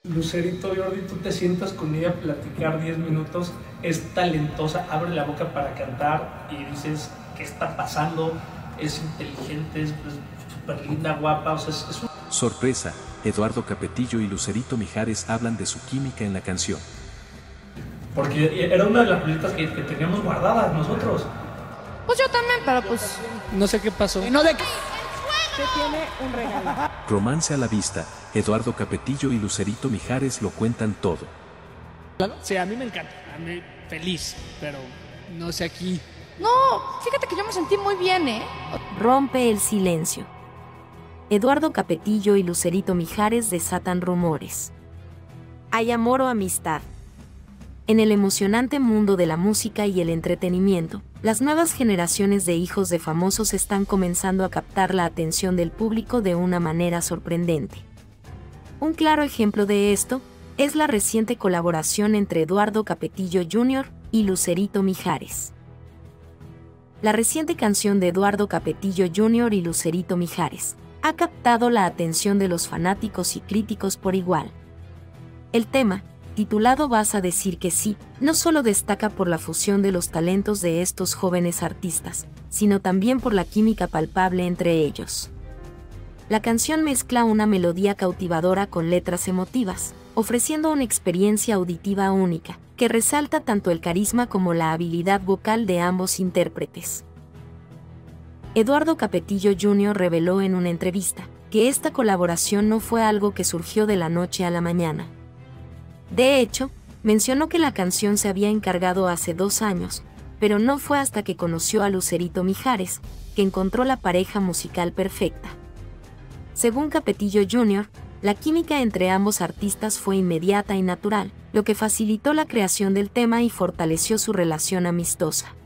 Lucerito, Jordi, tú te sientas con ella a platicar 10 minutos, es talentosa, abre la boca para cantar y dices, ¿qué está pasando? Es inteligente, es súper linda, guapa, o sea, es un... Sorpresa, Eduardo Capetillo y Lucerito Mijares hablan de su química en la canción. Porque era una de las proyectas que teníamos guardadas nosotros. Pues yo también, pero pues... No sé qué pasó. No de... Te tiene un regalo. Romance a la vista, Eduardo Capetillo y Lucerito Mijares lo cuentan todo. Sí, a mí me encanta, a mí feliz, pero no sé aquí. No, fíjate que yo me sentí muy bien, ¿eh? Rompe el silencio. Eduardo Capetillo y Lucerito Mijares desatan rumores. ¿Hay amor o amistad? En el emocionante mundo de la música y el entretenimiento, las nuevas generaciones de hijos de famosos están comenzando a captar la atención del público de una manera sorprendente. Un claro ejemplo de esto es la reciente colaboración entre Eduardo Capetillo Jr. y Lucerito Mijares. La reciente canción de Eduardo Capetillo Jr. y Lucerito Mijares ha captado la atención de los fanáticos y críticos por igual. El tema, titulado Vas a decir que sí, no solo destaca por la fusión de los talentos de estos jóvenes artistas, sino también por la química palpable entre ellos. La canción mezcla una melodía cautivadora con letras emotivas, ofreciendo una experiencia auditiva única, que resalta tanto el carisma como la habilidad vocal de ambos intérpretes. Eduardo Capetillo Jr. reveló en una entrevista que esta colaboración no fue algo que surgió de la noche a la mañana. De hecho, mencionó que la canción se había encargado hace 2 años, pero no fue hasta que conoció a Lucerito Mijares, que encontró la pareja musical perfecta. Según Capetillo Jr., la química entre ambos artistas fue inmediata y natural, lo que facilitó la creación del tema y fortaleció su relación amistosa.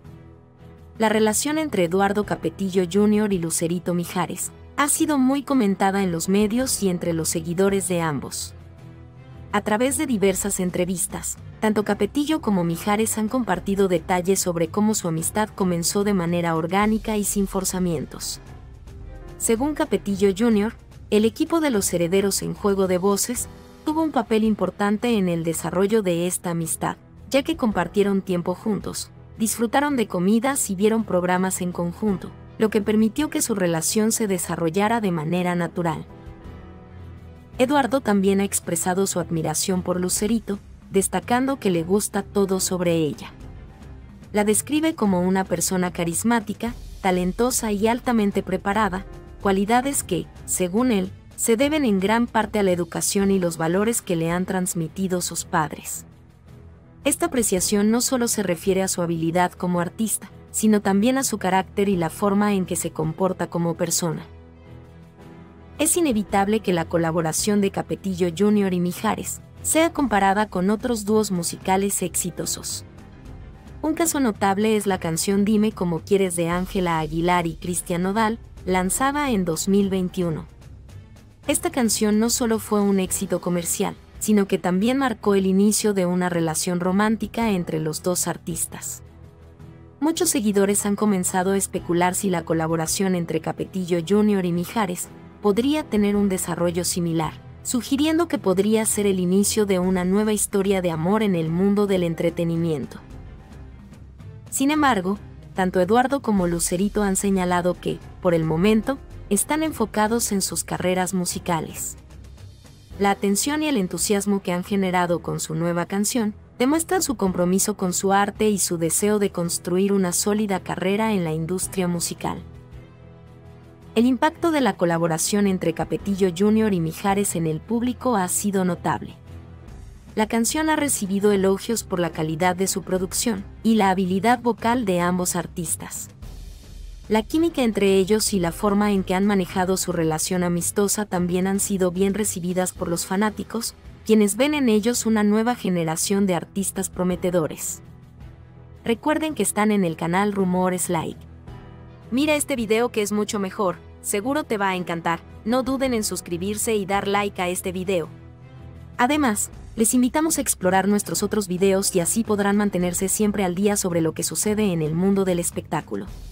La relación entre Eduardo Capetillo Jr. y Lucerito Mijares ha sido muy comentada en los medios y entre los seguidores de ambos. A través de diversas entrevistas, tanto Capetillo como Mijares han compartido detalles sobre cómo su amistad comenzó de manera orgánica y sin forzamientos. Según Capetillo Jr., el equipo de los herederos en Juego de Voces tuvo un papel importante en el desarrollo de esta amistad, ya que compartieron tiempo juntos, disfrutaron de comidas y vieron programas en conjunto, lo que permitió que su relación se desarrollara de manera natural. Eduardo también ha expresado su admiración por Lucerito, destacando que le gusta todo sobre ella. La describe como una persona carismática, talentosa y altamente preparada, cualidades que, según él, se deben en gran parte a la educación y los valores que le han transmitido sus padres. Esta apreciación no solo se refiere a su habilidad como artista, sino también a su carácter y la forma en que se comporta como persona. Es inevitable que la colaboración de Capetillo Jr. y Mijares sea comparada con otros dúos musicales exitosos. Un caso notable es la canción Dime Cómo Quieres de Ángela Aguilar y Cristian Nodal, lanzada en 2021. Esta canción no solo fue un éxito comercial, sino que también marcó el inicio de una relación romántica entre los dos artistas. Muchos seguidores han comenzado a especular si la colaboración entre Capetillo Jr. y Mijares podría tener un desarrollo similar, sugiriendo que podría ser el inicio de una nueva historia de amor en el mundo del entretenimiento. Sin embargo, tanto Eduardo como Lucerito han señalado que, por el momento, están enfocados en sus carreras musicales. La atención y el entusiasmo que han generado con su nueva canción demuestran su compromiso con su arte y su deseo de construir una sólida carrera en la industria musical. El impacto de la colaboración entre Capetillo Jr. y Mijares en el público ha sido notable. La canción ha recibido elogios por la calidad de su producción y la habilidad vocal de ambos artistas. La química entre ellos y la forma en que han manejado su relación amistosa también han sido bien recibidas por los fanáticos, quienes ven en ellos una nueva generación de artistas prometedores. Recuerden que están en el canal Rumores Like. Mira este video que es mucho mejor, seguro te va a encantar, no duden en suscribirse y dar like a este video. Además, les invitamos a explorar nuestros otros videos y así podrán mantenerse siempre al día sobre lo que sucede en el mundo del espectáculo.